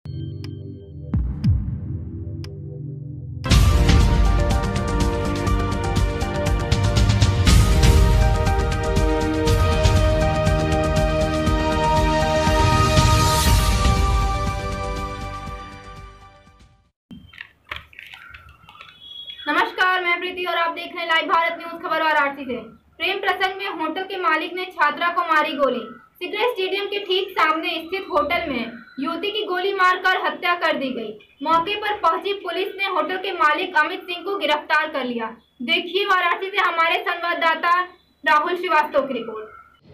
नमस्कार, मैं प्रीति और आप देख रहे हैं लाइव भारत न्यूज खबर वाराणसी से। प्रेम प्रसंग में होटल के मालिक ने छात्रा को मारी गोली। सिगरेट स्टेडियम के ठीक सामने स्थित होटल में युवती की गोली मारकर हत्या कर दी गई। मौके पर पहुंची पुलिस ने होटल के मालिक अमित सिंह को गिरफ्तार कर लिया। देखिए वाराणसी से हमारे संवाददाता राहुल श्रीवास्तव की रिपोर्ट।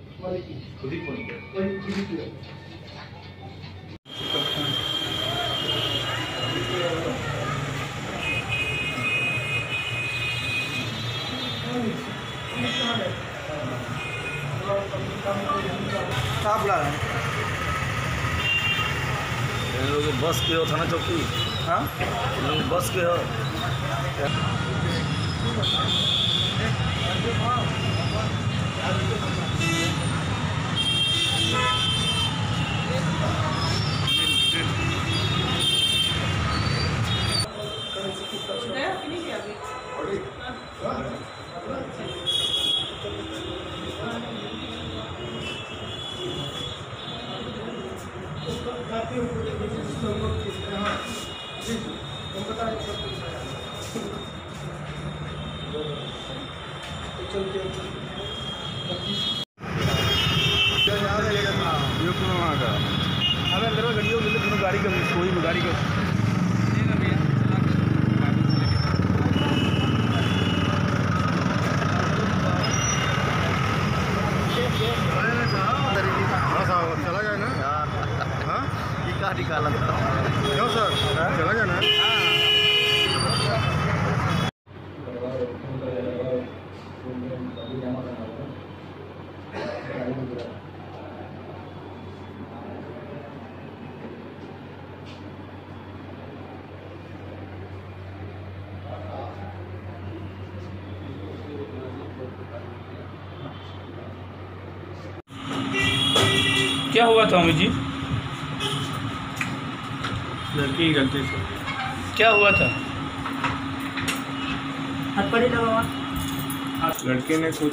क्या बुला रहे हैं? लोग बस के हो थाना चौकी। हाँ, लोग बस के हो। गाड़ी का कोई गाड़ी का चला गया ना? हाँ, क्या निकाला था? क्यों सर? चला गया ना? क्या हुआ था अमित जी? लड़की की गलती से क्या हुआ था? लड़के ने कुछ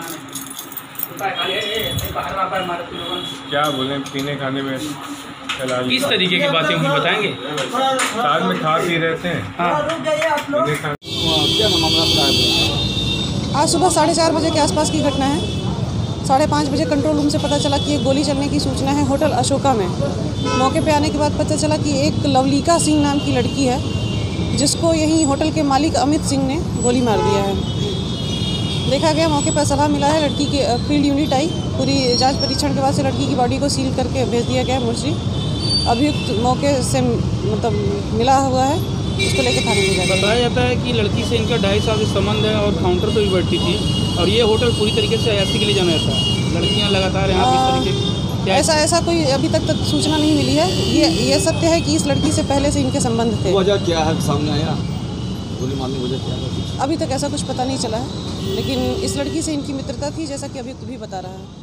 क्या बोले पीने खाने में चला। किस तरीके की बातें हमें बताएंगे? साथ में खा पी रहे थे। हाँ, क्या मामला है? आज सुबह 4:30 बजे के आसपास की घटना है। 5:30 बजे कंट्रोल रूम से पता चला कि एक गोली चलने की सूचना है होटल अशोका में। मौके पे आने के बाद पता चला कि एक लवलिका सिंह नाम की लड़की है जिसको यहीं होटल के मालिक अमित सिंह ने गोली मार दिया है। देखा गया, मौके पर सलाह मिला है, लड़की की फील्ड यूनिट आई, पूरी जांच परीक्षण के बाद से लड़की की बॉडी को सील करके भेज दिया गया है मोर्चरी। अभियुक्त मौके से मिला हुआ है, इसको लेकर थाने में जाएगा। बताया जाता है कि लड़की से इनका 2.5 साल से संबंध है और काउंटर पर भी बैठी थी और ये होटल पूरी तरीके से अयासी के लिए जाना जाता है। लड़कियां लगातार यहाँ इस तरीके ऐसा कोई अभी तक सूचना नहीं मिली है। ये सत्य है कि इस लड़की से पहले से इनके संबंध थे। वजह क्या है सामने आया? गोली मारने की वजह क्या है? अभी तक ऐसा कुछ पता नहीं चला है, लेकिन इस लड़की से इनकी मित्रता थी, जैसा कि अभियुक्त भी बता रहा है।